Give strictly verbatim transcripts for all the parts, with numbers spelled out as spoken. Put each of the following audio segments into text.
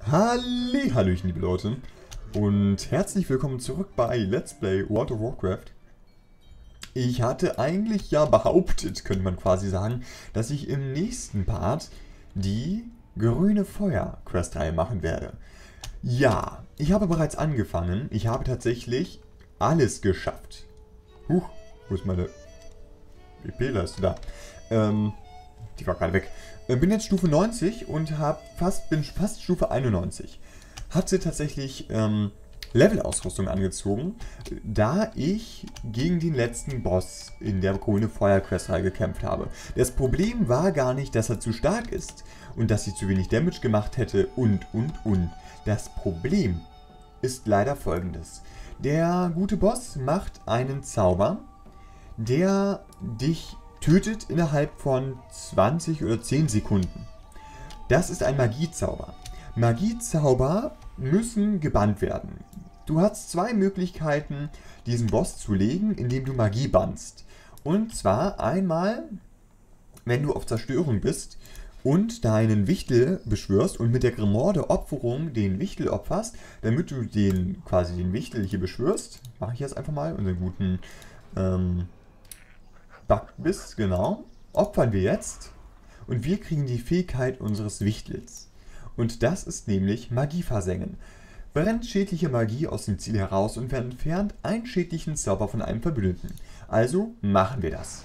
Halli, hallöchen, liebe Leute. Und herzlich willkommen zurück bei Let's Play World of Warcraft. Ich hatte eigentlich ja behauptet, könnte man quasi sagen, dass ich im nächsten Part die Grüne Feuer Questreihe machen werde. Ja, ich habe bereits angefangen. Ich habe tatsächlich alles geschafft. Huch, wo ist meine E P-Leiste da? Ähm, die war gerade weg. Äh, Bin jetzt Stufe neunzig und hab fast, bin fast Stufe einundneunzig. Hatte tatsächlich ähm, Level-Ausrüstung angezogen, da ich gegen den letzten Boss in der Grüne Feuer Questreihe gekämpft habe. Das Problem war gar nicht, dass er zu stark ist und dass ich zu wenig Damage gemacht hätte und und und. Das Problem ist leider folgendes. Der gute Boss macht einen Zauber, der dich tötet innerhalb von zwanzig oder zehn Sekunden. Das ist ein Magiezauber. Magiezauber müssen gebannt werden. Du hast zwei Möglichkeiten, diesen Boss zu legen, indem du Magie bannst. Und zwar einmal, wenn du auf Zerstörung bist und deinen Wichtel beschwörst und mit der Grimoire der Opferung den Wichtel opferst, damit du den quasi den Wichtel hier beschwörst. Mache ich jetzt einfach mal, unseren guten ähm, Bugbiss, genau. Opfern wir jetzt und wir kriegen die Fähigkeit unseres Wichtels. Und das ist nämlich Magie versengen. Brennt schädliche Magie aus dem Ziel heraus und entfernt einen schädlichen Zauber von einem Verbündeten. Also machen wir das.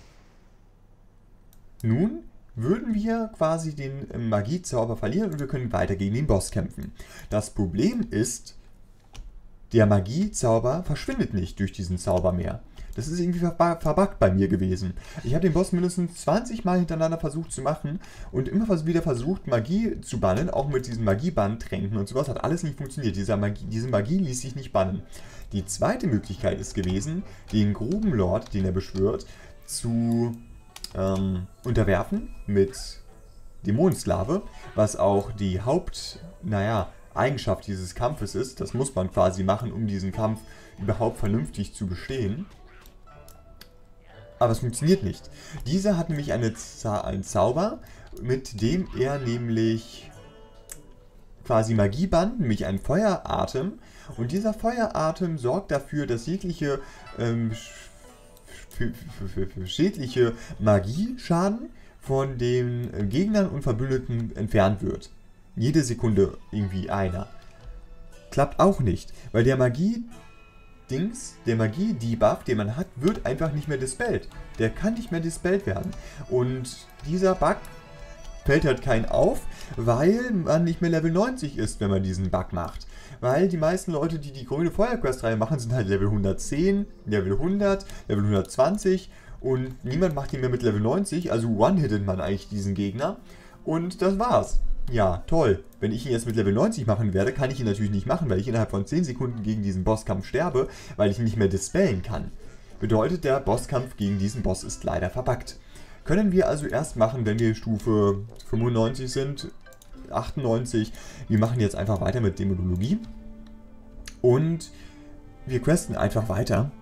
Nun würden wir quasi den Magiezauber verlieren und wir können weiter gegen den Boss kämpfen. Das Problem ist, der Magiezauber verschwindet nicht durch diesen Zauber mehr. Das ist irgendwie verbuggt bei mir gewesen. Ich habe den Boss mindestens zwanzig Mal hintereinander versucht zu machen und immer wieder versucht, Magie zu bannen, auch mit diesen Magiebanntränken und sowas. Hat alles nicht funktioniert. Diese Magie, diese Magie ließ sich nicht bannen. Die zweite Möglichkeit ist gewesen, den Grubenlord, den er beschwört, zu ähm, unterwerfen mit Dämonensklave, was auch die Haupt, naja, Eigenschaft dieses Kampfes ist. Das muss man quasi machen, um diesen Kampf überhaupt vernünftig zu bestehen. Aber es funktioniert nicht. Dieser hat nämlich eine Za einen Zauber, mit dem er nämlich quasi Magie bannt, nämlich einen Feueratem. Und dieser Feueratem sorgt dafür, dass jegliche ähm, für, für, für, für schädliche Magieschaden von den Gegnern und Verbündeten entfernt wird. Jede Sekunde irgendwie einer. Klappt auch nicht, weil der Magie Dings, der Magie-Debuff, den man hat, wird einfach nicht mehr dispelled. Der kann nicht mehr dispelled werden. Und dieser Bug fällt halt keinen auf, weil man nicht mehr Level neunzig ist, wenn man diesen Bug macht. Weil die meisten Leute, die die Grüne Feuer Quest-Reihe machen, sind halt Level hundertzehn, Level hundert, Level hundertzwanzig und niemand macht ihn mehr mit Level neunzig, also one-hittet man eigentlich diesen Gegner und das war's. Ja, toll. Wenn ich ihn jetzt mit Level neunzig machen werde, kann ich ihn natürlich nicht machen, weil ich innerhalb von zehn Sekunden gegen diesen Bosskampf sterbe, weil ich ihn nicht mehr dispellen kann. Bedeutet, der Bosskampf gegen diesen Boss ist leider verbuggt. Können wir also erst machen, wenn wir Stufe fünfundneunzig sind, achtundneunzig. Wir machen jetzt einfach weiter mit Dämonologie. Und wir questen einfach weiter.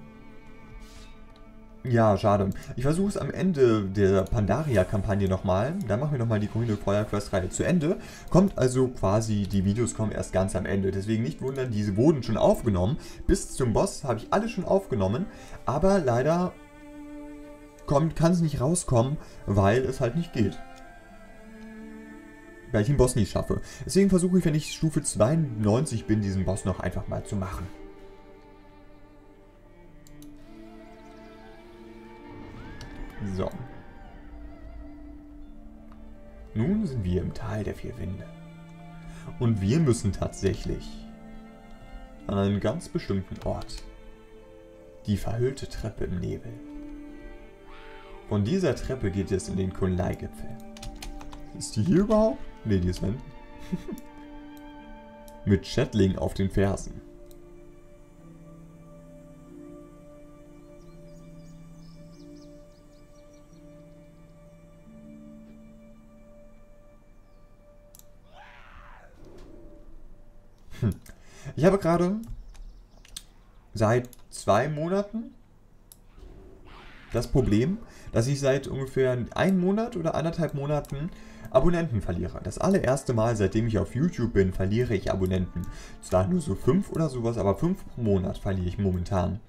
Ja, schade. Ich versuche es am Ende der Pandaria-Kampagne nochmal. Dann machen wir nochmal die Grüne Feuer-Quest-Reihe zu Ende. Kommt also quasi, die Videos kommen erst ganz am Ende. Deswegen nicht wundern, diese wurden schon aufgenommen. Bis zum Boss habe ich alle schon aufgenommen. Aber leider kann es nicht rauskommen, weil es halt nicht geht. Weil ich den Boss nicht schaffe. Deswegen versuche ich, wenn ich Stufe zweiundneunzig bin, diesen Boss noch einfach mal zu machen. So. Nun sind wir im Tal der vier Winde. Und wir müssen tatsächlich an einen ganz bestimmten Ort. Die verhüllte Treppe im Nebel. Von dieser Treppe geht es in den Kunlai-Gipfel. Ist die hier überhaupt? Ne, die ist hinten. Mit Chatling auf den Fersen. Ich habe gerade seit zwei Monaten das Problem, dass ich seit ungefähr einem Monat oder anderthalb Monaten Abonnenten verliere. Das allererste Mal, seitdem ich auf YouTube bin, verliere ich Abonnenten. Zwar nur so fünf oder sowas, aber fünf pro Monat verliere ich momentan.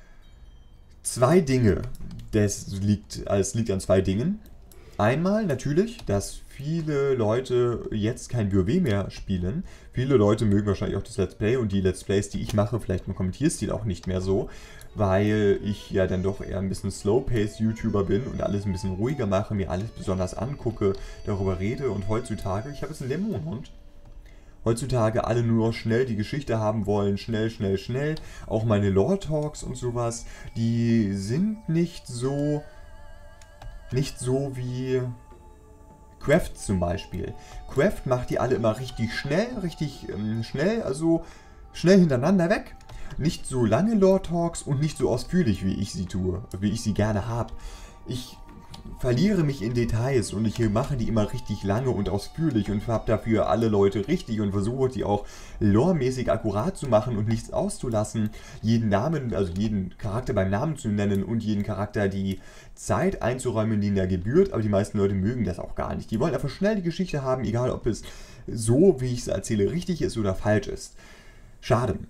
Zwei Dinge. Das liegt, es liegt an zwei Dingen. Einmal natürlich, dass viele Leute jetzt kein WoW mehr spielen. Viele Leute mögen wahrscheinlich auch das Let's Play und die Let's Plays, die ich mache, vielleicht mein Kommentierstil auch nicht mehr so, weil ich ja dann doch eher ein bisschen Slow-Pace-YouTuber bin und alles ein bisschen ruhiger mache, mir alles besonders angucke, darüber rede und heutzutage, ich habe jetzt einen Dämonenhund, heutzutage alle nur schnell die Geschichte haben wollen, schnell, schnell, schnell. Auch meine Lore-Talks und sowas, die sind nicht so, nicht so wie Craft zum Beispiel. Craft macht die alle immer richtig schnell, richtig ähm, schnell, also schnell hintereinander weg. Nicht so lange Lore-Talks und nicht so ausführlich, wie ich sie tue, wie ich sie gerne habe. Ich verliere mich in Details und ich mache die immer richtig lange und ausführlich und habe dafür alle Leute richtig und versuche die auch loremäßig akkurat zu machen und nichts auszulassen. Jeden Namen, also jeden Charakter beim Namen zu nennen und jeden Charakter die Zeit einzuräumen, die ihnen da gebührt, aber die meisten Leute mögen das auch gar nicht. Die wollen einfach schnell die Geschichte haben, egal ob es so, wie ich es erzähle, richtig ist oder falsch ist. Schade.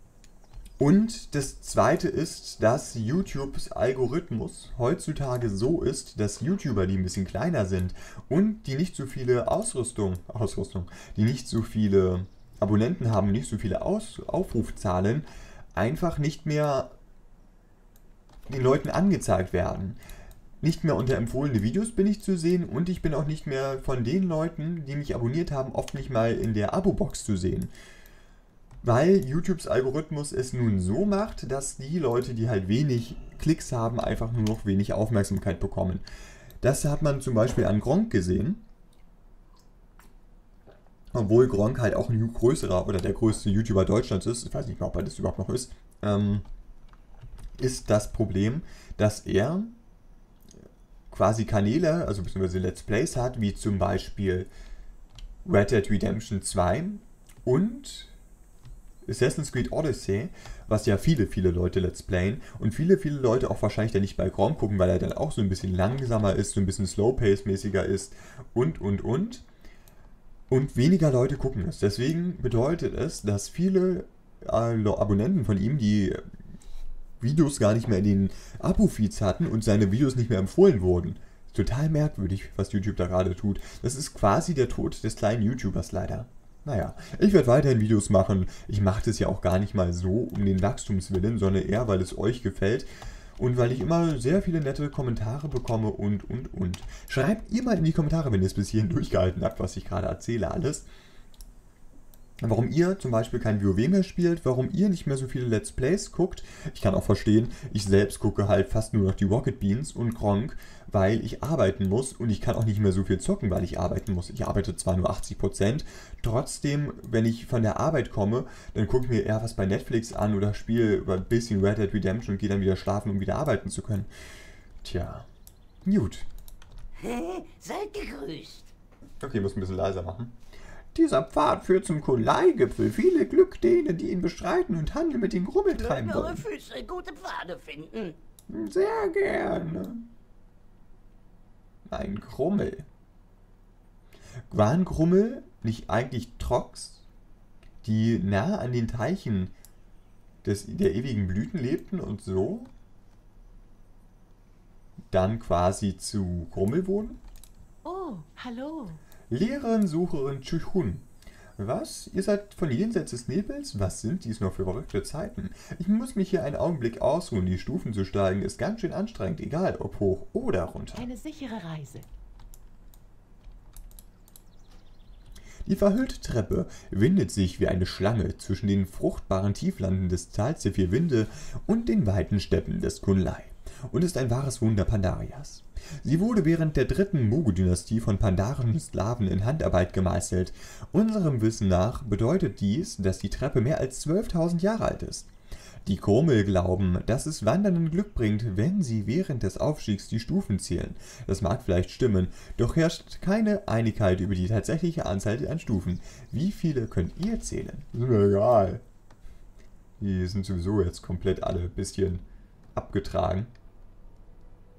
Und das zweite ist, dass YouTubes Algorithmus heutzutage so ist, dass YouTuber, die ein bisschen kleiner sind und die nicht so viele Ausrüstung, Ausrüstung, die nicht so viele Abonnenten haben, nicht so viele Aus, Aufrufzahlen, einfach nicht mehr den Leuten angezeigt werden. Nicht mehr unter empfohlene Videos bin ich zu sehen und ich bin auch nicht mehr von den Leuten, die mich abonniert haben, oft nicht mal in der Abo-Box zu sehen. Weil YouTubes Algorithmus es nun so macht, dass die Leute, die halt wenig Klicks haben, einfach nur noch wenig Aufmerksamkeit bekommen. Das hat man zum Beispiel an Gronkh gesehen. Obwohl Gronkh halt auch ein größerer oder der größte YouTuber Deutschlands ist, ich weiß nicht mehr, ob er das überhaupt noch ist, ähm, ist das Problem, dass er quasi Kanäle, also beziehungsweise Let's Plays hat, wie zum Beispiel Red Dead Redemption zwei und Assassin's Creed Odyssey, was ja viele, viele Leute Let's Playen und viele, viele Leute auch wahrscheinlich dann nicht bei Gronkh gucken, weil er dann auch so ein bisschen langsamer ist, so ein bisschen Slow-Pace-mäßiger ist und, und, und. Und weniger Leute gucken es. Deswegen bedeutet es, dass viele äh, Abonnenten von ihm, die Videos gar nicht mehr in den Abo-Feeds hatten und seine Videos nicht mehr empfohlen wurden. Total merkwürdig, was YouTube da gerade tut. Das ist quasi der Tod des kleinen YouTubers leider. Naja, ich werde weiterhin Videos machen. Ich mache das ja auch gar nicht mal so um den Wachstumswillen, sondern eher, weil es euch gefällt und weil ich immer sehr viele nette Kommentare bekomme und, und, und. Schreibt ihr mal in die Kommentare, wenn ihr es bis hierhin durchgehalten habt, was ich gerade erzähle alles. Warum ihr zum Beispiel kein WoW mehr spielt, warum ihr nicht mehr so viele Let's Plays guckt. Ich kann auch verstehen, ich selbst gucke halt fast nur noch die Rocket Beans und Gronkh, weil ich arbeiten muss und ich kann auch nicht mehr so viel zocken, weil ich arbeiten muss. Ich arbeite zwar nur achtzig Prozent, trotzdem, wenn ich von der Arbeit komme, dann gucke ich mir eher was bei Netflix an oder spiele über ein bisschen Red Dead Redemption und gehe dann wieder schlafen, um wieder arbeiten zu können. Tja, gut. Seid gegrüßt. Okay, ich muss ein bisschen leiser machen. Dieser Pfad führt zum Kunlai-Gipfel. Viele Glück denen, die ihn bestreiten und Handel mit den Grummel treiben Mögen eure wollen. Füße gute Pfade finden. Sehr gerne. Ein Grummel. Waren Grummel nicht eigentlich Trox, die nah an den Teichen des, der ewigen Blüten lebten und so dann quasi zu Grummel wurden? Oh, hallo. Lehrerin, Sucherin Tschüchun. Was? Ihr seid von jenseits des Nebels? Was sind dies noch für verrückte Zeiten? Ich muss mich hier einen Augenblick ausruhen. Die Stufen zu steigen ist ganz schön anstrengend, egal ob hoch oder runter. Eine sichere Reise. Die verhüllte Treppe windet sich wie eine Schlange zwischen den fruchtbaren Tieflanden des Tals der vier Winde und den weiten Steppen des Kunlai und ist ein wahres Wunder Pandarias. Sie wurde während der dritten Mugu-Dynastie von pandarischen Sklaven in Handarbeit gemeißelt. Unserem Wissen nach bedeutet dies, dass die Treppe mehr als zwölftausend Jahre alt ist. Die Grummel glauben, dass es Wandernden Glück bringt, wenn sie während des Aufstiegs die Stufen zählen. Das mag vielleicht stimmen, doch herrscht keine Einigkeit über die tatsächliche Anzahl an Stufen. Wie viele könnt ihr zählen? Ist mir egal. Die sind sowieso jetzt komplett alle ein bisschen abgetragen.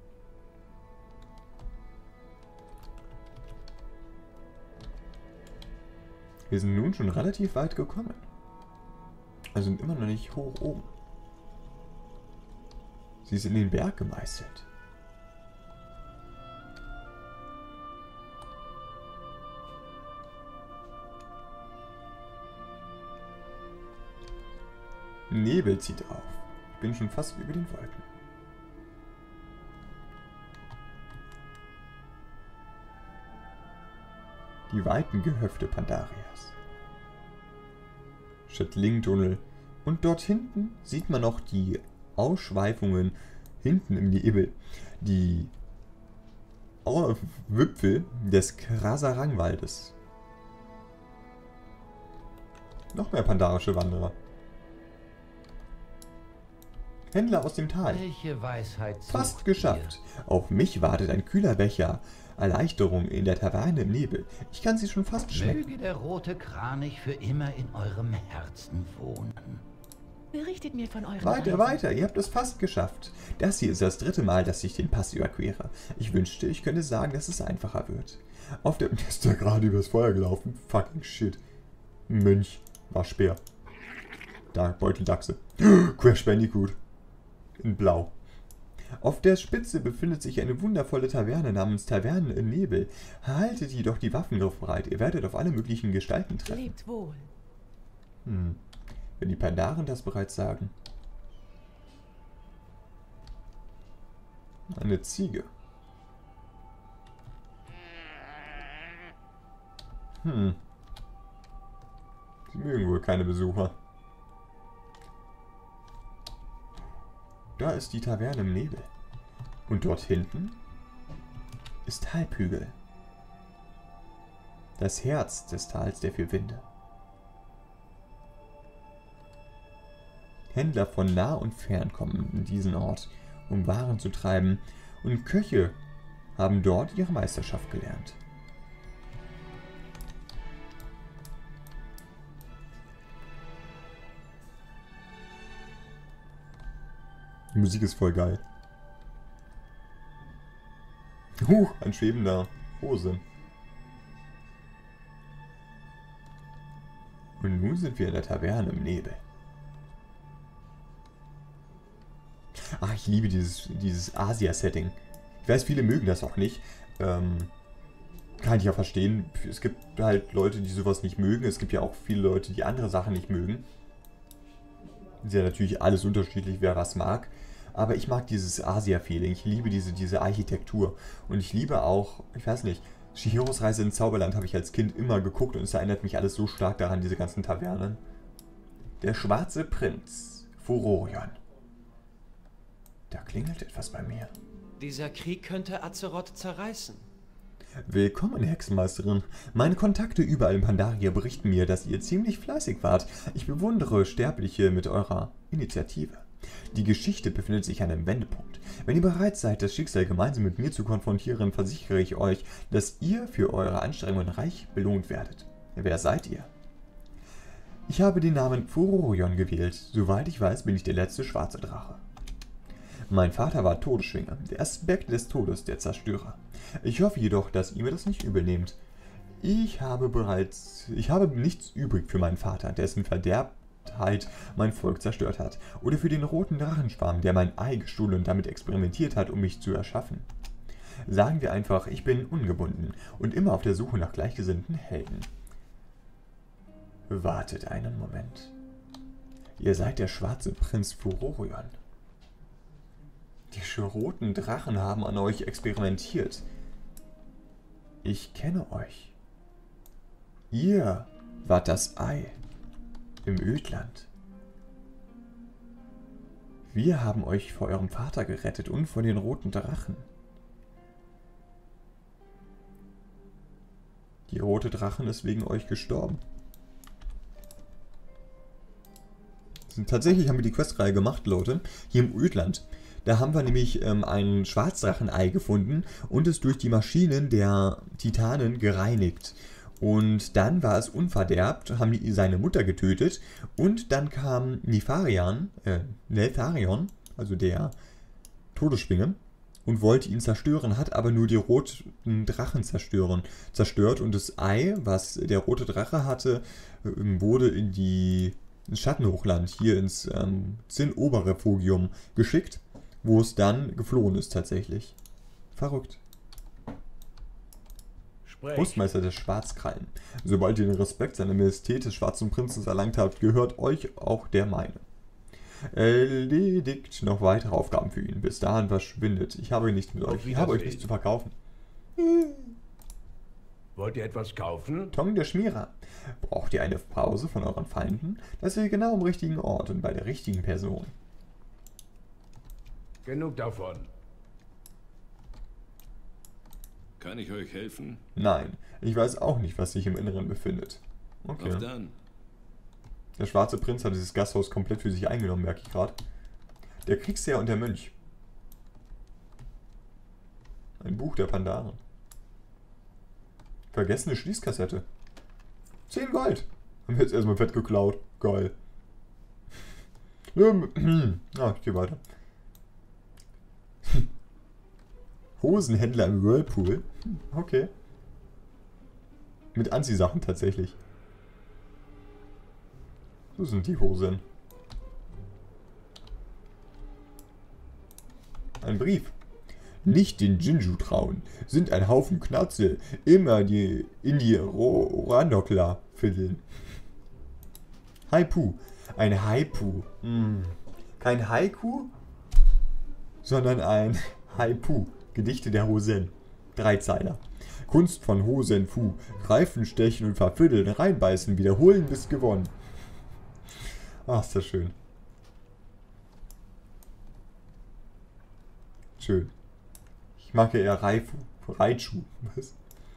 Wir sind nun schon relativ weit gekommen. Also sind immer noch nicht hoch oben. Sie ist in den Berg gemeißelt. Nebel zieht auf. Ich bin schon fast über den Wolken. Die weiten Gehöfte Pandarias. Schättlingtunnel. Und dort hinten sieht man noch die Ausschweifungen hinten im Nebel. Die Wipfel des Krasarangwaldes. Noch mehr pandarische Wanderer. Händler aus dem Tal. Welche Weisheit Fast geschafft. Auf mich wartet ein kühler Becher. Erleichterung in der Taverne im Nebel. Ich kann sie schon fast schmecken. Möge der rote Kranich für immer in eurem Herzen wohnen. Berichtet mir von euren Weiter, Reisen. weiter. Ihr habt es fast geschafft. Das hier ist das dritte Mal, dass ich den Pass überquere. Ich wünschte, ich könnte sagen, dass es einfacher wird. Auf der... Ist da gerade übers Feuer gelaufen? Fucking shit. Mönch. War Speer. Da, Beuteldachse. Crash Bandicoot. In Blau. Auf der Spitze befindet sich eine wundervolle Taverne namens Tavernen im Nebel. Haltet jedoch die Waffen griffbereit. Ihr werdet auf alle möglichen Gestalten treffen. Lebt wohl. Hm. Wenn die Pandaren das bereits sagen. Eine Ziege. Hm. Sie mögen wohl keine Besucher. Da ist die Taverne im Nebel. Und dort hinten ist Halbhügel. Das Herz des Tals der vier Winde. Händler von nah und fern kommen in diesen Ort, um Waren zu treiben, und Köche haben dort ihre Meisterschaft gelernt. Die Musik ist voll geil. Huch, ein schwebender Hose. Und nun sind wir in der Taverne im Nebel. Ach, ich liebe dieses, dieses Asia-Setting. Ich weiß, viele mögen das auch nicht. Ähm, kann ich ja verstehen. Es gibt halt Leute, die sowas nicht mögen. Es gibt ja auch viele Leute, die andere Sachen nicht mögen. Ist ja natürlich alles unterschiedlich, wer was mag. Aber ich mag dieses Asia-Feeling. Ich liebe diese, diese Architektur. Und ich liebe auch, ich weiß nicht, Chihiros Reise ins Zauberland habe ich als Kind immer geguckt und es erinnert mich alles so stark daran, diese ganzen Tavernen. Der schwarze Prinz, Furorion. Da klingelt etwas bei mir. Dieser Krieg könnte Azeroth zerreißen. Willkommen, Hexenmeisterin. Meine Kontakte überall in Pandaria berichten mir, dass ihr ziemlich fleißig wart. Ich bewundere Sterbliche mit eurer Initiative. Die Geschichte befindet sich an einem Wendepunkt. Wenn ihr bereit seid, das Schicksal gemeinsam mit mir zu konfrontieren, versichere ich euch, dass ihr für eure Anstrengungen reich belohnt werdet. Wer seid ihr? Ich habe den Namen Furorion gewählt. Soweit ich weiß, bin ich der letzte schwarze Drache. Mein Vater war Todesschwinger, der Aspekt des Todes, der Zerstörer. Ich hoffe jedoch, dass ihr mir das nicht übel nehmt. Ich habe bereits... Ich habe nichts übrig für meinen Vater, dessen Verderbtheit mein Volk zerstört hat. Oder für den roten Drachenschwarm, der mein Ei gestohlen und damit experimentiert hat, um mich zu erschaffen. Sagen wir einfach, ich bin ungebunden und immer auf der Suche nach gleichgesinnten Helden. Wartet einen Moment. Ihr seid der schwarze Prinz Furorion. Die roten Drachen haben an euch experimentiert. Ich kenne euch. Ihr wart das Ei im Ödland. Wir haben euch vor eurem Vater gerettet und vor den roten Drachen. Die rote Drachen ist wegen euch gestorben. Tatsächlich haben wir die Questreihe gemacht, Leute, hier im Ödland. Da haben wir nämlich ähm, ein Schwarzdrachenei gefunden und es durch die Maschinen der Titanen gereinigt. Und dann war es unverderbt, haben die seine Mutter getötet und dann kam Nefarian, äh, Neltharion, also der Todesschwinge, und wollte ihn zerstören, hat aber nur die roten Drachen zerstören, zerstört und das Ei, was der rote Drache hatte, wurde in die ins Schattenhochland, hier ins ähm, Zinnoberrefugium geschickt, wo es dann geflohen ist tatsächlich. Verrückt. Großmeister der Schwarzkrallen. Sobald ihr den Respekt seiner Majestät des Schwarzen Prinzens erlangt habt, gehört euch auch der meine. Erledigt noch weitere Aufgaben für ihn. Bis dahin verschwindet. Ich habe nichts mit euch. Ich habe euch nichts zu verkaufen. Wollt ihr etwas kaufen? Tong der Schmierer. Braucht ihr eine Pause von euren Feinden? Das ist genau am richtigen Ort und bei der richtigen Person. Genug davon. Kann ich euch helfen? Nein, ich weiß auch nicht, was sich im Inneren befindet. Okay. Auf dann. Der schwarze Prinz hat dieses Gasthaus komplett für sich eingenommen, merke ich gerade. Der Kriegsherr und der Mönch. Ein Buch der Pandaren. Vergessene Schließkassette. zehn Gold. Haben wir jetzt erstmal fett geklaut. Geil. Ah, ich gehe weiter. Hosenhändler im Whirlpool. Okay. Mit Anziehsachen tatsächlich. So sind die Hosen. Ein Brief. Nicht den Jinju trauen. Sind ein Haufen Knatze. Immer die in die Randokla fiddeln. Haipu. Ein Haipu. Hm. Kein Haiku, sondern ein Haipu. Gedichte der Hosen. Dreizeiler. Kunst von Hosen Fu. Greifen, stechen und verfiddeln. Reinbeißen, wiederholen bis gewonnen. Ach, ist das schön. Schön. Ich mag ja eher Raifu. Raichu. Was?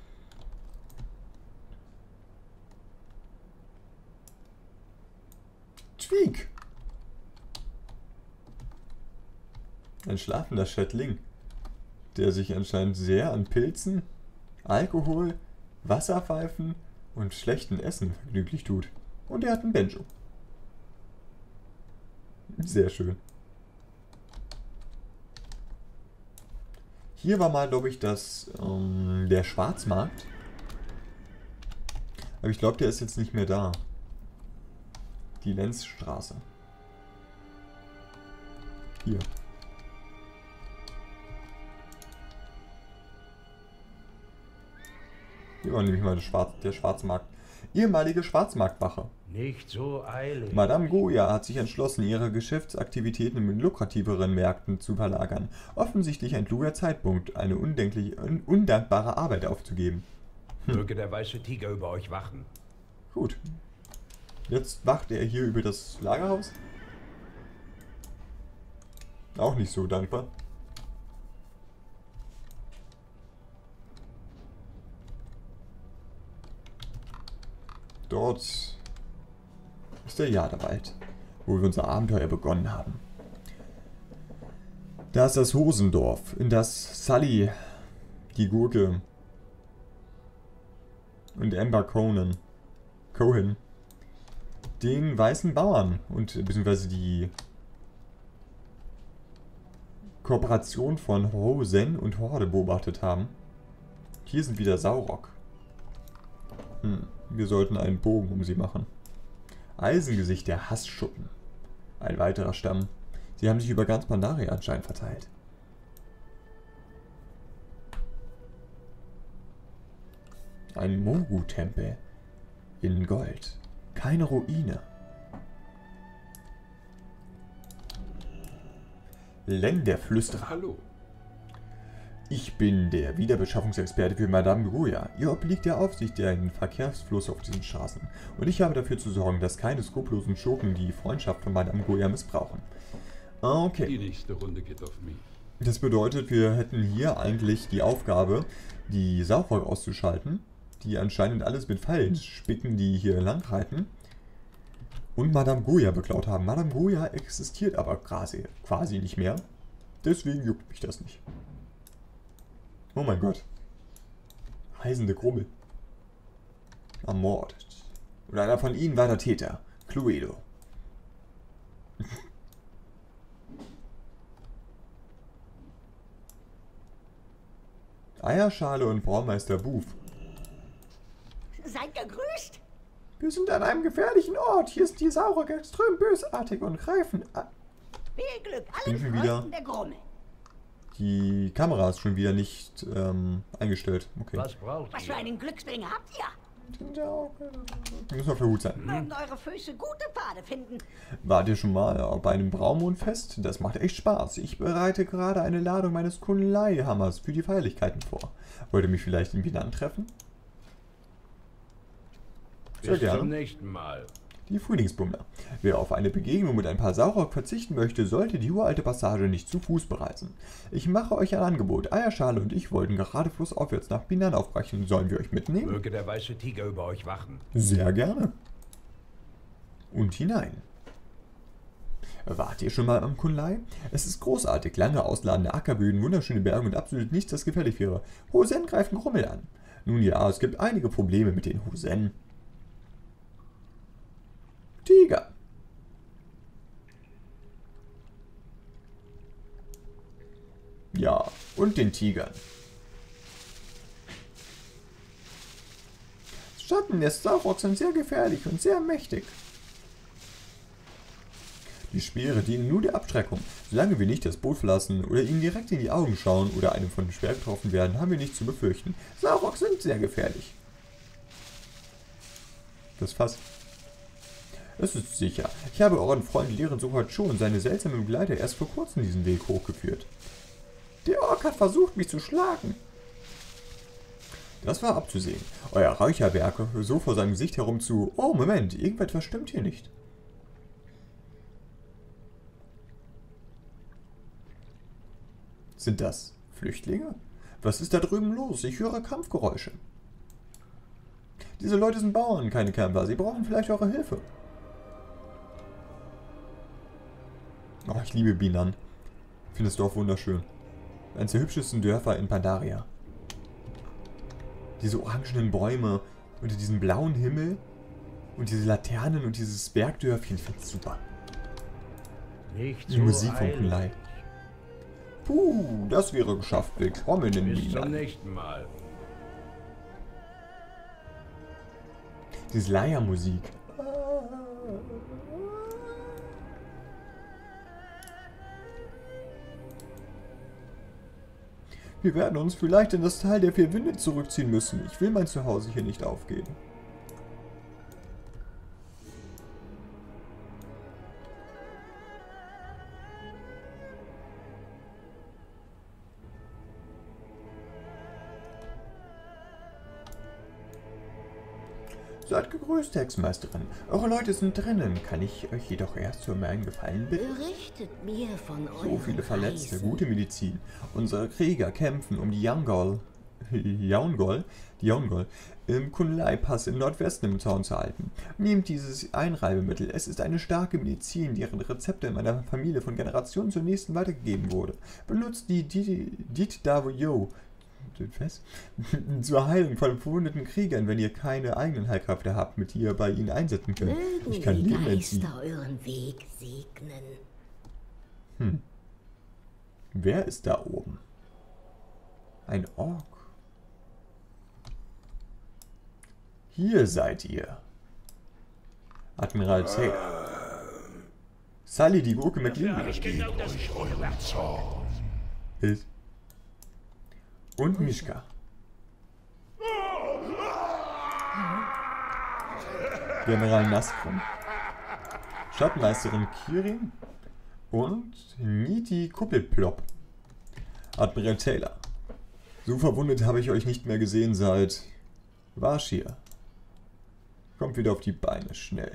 Tweak. Ein schlafender Schädling, der sich anscheinend sehr an Pilzen, Alkohol, Wasserpfeifen und schlechtem Essen vergnüglich tut. Und er hat ein Banjo. Sehr schön. Hier war mal, glaube ich, das, ähm, der Schwarzmarkt. Aber ich glaube, der ist jetzt nicht mehr da. Die Lenzstraße. Hier. Hier war nämlich mal der, Schwarz der Schwarzmarkt. Ehemalige Schwarzmarktwache. Nicht so eilig. Madame Goya hat sich entschlossen, ihre Geschäftsaktivitäten in lukrativeren Märkten zu verlagern. Offensichtlich ein kluger Zeitpunkt, eine undenklich, un undankbare Arbeit aufzugeben. Hm. Möge der weiße Tiger über euch wachen. Gut. Jetzt wacht er hier über das Lagerhaus. Auch nicht so dankbar. Dort ist der Jadewald, wo wir unser Abenteuer begonnen haben. Da ist das Hosendorf, in das Sully, die Gurke und Amber Conan, Cohen, den weißen Bauern und beziehungsweise die Kooperation von Hosen und Horde beobachtet haben. Hier sind wieder Saurok. Hm. Wir sollten einen Bogen um sie machen. Eisengesicht der Hassschuppen. Ein weiterer Stamm. Sie haben sich über ganz Pandaria anscheinend verteilt. Ein Mogu-Tempel. In Gold. Keine Ruine. Len der Flüsterer. Hallo. Ich bin der Wiederbeschaffungsexperte für Madame Goya. Ihr obliegt der Aufsicht der Verkehrsfluss auf diesen Straßen. Und ich habe dafür zu sorgen, dass keine skrupellosen Schurken die Freundschaft von Madame Goya missbrauchen. Okay. Die nächste Runde geht auf mich. Das bedeutet, wir hätten hier eigentlich die Aufgabe, die Saurok auszuschalten, die anscheinend alles mit Pfeilen spicken, die hier langreiten. Und Madame Goya beklaut haben. Madame Goya existiert aber quasi, quasi nicht mehr. Deswegen juckt mich das nicht. Oh mein Gott. Heißende Grummel. Ermordet. Und einer von ihnen war der Täter. Cluedo. Eierschale und Braumeister Buf. Seid gegrüßt. Wir sind an einem gefährlichen Ort. Hier ist die Saurer extrem bösartig und greifen an. Viel Glück Bin allen schon wieder. Freunden der Grumme. Die Kamera ist schon wieder nicht ähm, eingestellt. Okay. Was braucht Was für ihr? einen Glücksbringer habt ihr? Wir müssen auf der Hut sein. Mögen eure Füße gute Pfade finden. Wart ihr schon mal bei einem Braumondfest? Das macht echt Spaß. Ich bereite gerade eine Ladung meines Kunlei-Hammers für die Feierlichkeiten vor. Wollt ihr mich vielleicht in Binan treffen? Sehr Bis zum gerne. nächsten Mal. Die Frühlingsbummler. Wer auf eine Begegnung mit ein paar Saurock verzichten möchte, sollte die uralte Passage nicht zu Fuß bereisen. Ich mache euch ein Angebot. Eierschale und ich wollten gerade flussaufwärts nach Binan aufbrechen. Sollen wir euch mitnehmen? Möge der weiße Tiger über euch wachen. Sehr gerne. Und hinein. Wart ihr schon mal am Kunlei? Es ist großartig. Lange ausladende Ackerböden, wunderschöne Berge und absolut nichts, das gefährlich wäre. Hosen greifen Grummel an. Nun ja, es gibt einige Probleme mit den Hosen. Tiger. Ja, und den Tigern. Schatten der Saurock sind sehr gefährlich und sehr mächtig. Die Speere dienen nur der Abschreckung. Solange wir nicht das Boot verlassen oder ihnen direkt in die Augen schauen oder einem von dem Speer getroffen werden, haben wir nichts zu befürchten. Saurock sind sehr gefährlich. Das Fass. Es ist sicher. Ich habe euren Freund Lehren Suchat schon und seine seltsamen Begleiter erst vor kurzem diesen Weg hochgeführt. Der Ork hat versucht, mich zu schlagen. Das war abzusehen. Euer Räucherwerk so vor seinem Gesicht herum zu... Oh, Moment, irgendetwas stimmt hier nicht. Sind das Flüchtlinge? Was ist da drüben los? Ich höre Kampfgeräusche. Diese Leute sind Bauern, keine Kämpfer. Sie brauchen vielleicht eure Hilfe. Oh, ich liebe Binan. Ich finde das Dorf wunderschön. Eines der hübschesten Dörfer in Pandaria. Diese orangenen Bäume unter diesem blauen Himmel und diese Laternen und dieses Bergdörfchen. Ich finde es super. Nicht Die so Musik von eilig. Kunlei. Puh, das wäre geschafft. Willkommen in Bis zum Binan. nächsten Mal. Diese Leiermusik. Wir werden uns vielleicht in das Tal der vier Winde zurückziehen müssen. Ich will mein Zuhause hier nicht aufgeben. Seid gegrüßt, Hexenmeisterin. Eure Leute sind drinnen. Kann ich euch jedoch erst für meinen Gefallen bitten? Berichtet mir von So euren viele Verletzte, Reisen. gute Medizin. Unsere Krieger kämpfen um die Yangol, Yaungol, die Yaungol, im Kunlei-Pass im Nordwesten im Zaun zu halten. Nehmt dieses Einreibemittel. Es ist eine starke Medizin, deren Rezepte in meiner Familie von Generation zur nächsten weitergegeben wurde. Benutzt die Dit Davo was? Zur Heilung von verwundeten Kriegern, wenn ihr keine eigenen Heilkräfte habt, mit die ihr bei ihnen einsetzen könnt. Mögen Ich kann die Leben entziehen. Geister euren Weg segnen. Hm. Wer ist da oben? Ein Ork. Hier seid ihr. Admiral Taylor. Sully, die Gurke McLean. Ist. Und Mischka. General Naskrum. Schattenmeisterin Kirin. Und Niti Kuppelplop. Admiral Taylor. So verwundet habe ich euch nicht mehr gesehen seit Warshir. Kommt wieder auf die Beine, schnell.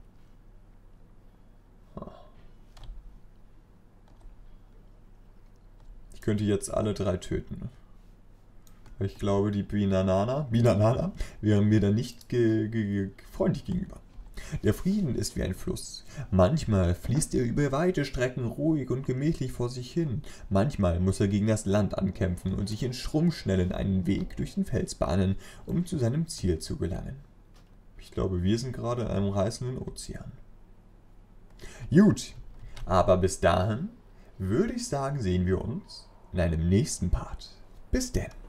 Ich könnte jetzt alle drei töten. Ich glaube, die Binanana, Binanana wären mir da nicht ge ge ge freundlich gegenüber. Der Frieden ist wie ein Fluss. Manchmal fließt er über weite Strecken ruhig und gemächlich vor sich hin. Manchmal muss er gegen das Land ankämpfen und sich in Schrummschnellen einen Weg durch den Fels bahnen, um zu seinem Ziel zu gelangen. Ich glaube, wir sind gerade in einem reißenden Ozean. Gut, aber bis dahin würde ich sagen, sehen wir uns in einem nächsten Part. Bis denn.